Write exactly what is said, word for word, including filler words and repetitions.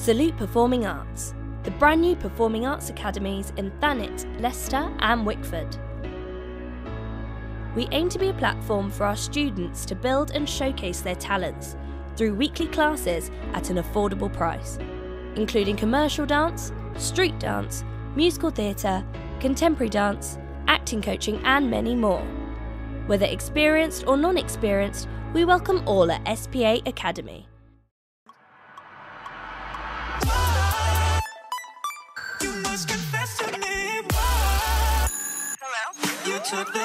Salute Performing Arts, the brand new performing arts academies in Thanet, Leicester and Wickford. We aim to be a platform for our students to build and showcase their talents through weekly classes at an affordable price, including commercial dance, street dance, musical theatre, contemporary dance, acting coaching and many more. Whether experienced or non-experienced, we welcome all at S P A Academy. You must confess to me. Hello? You took the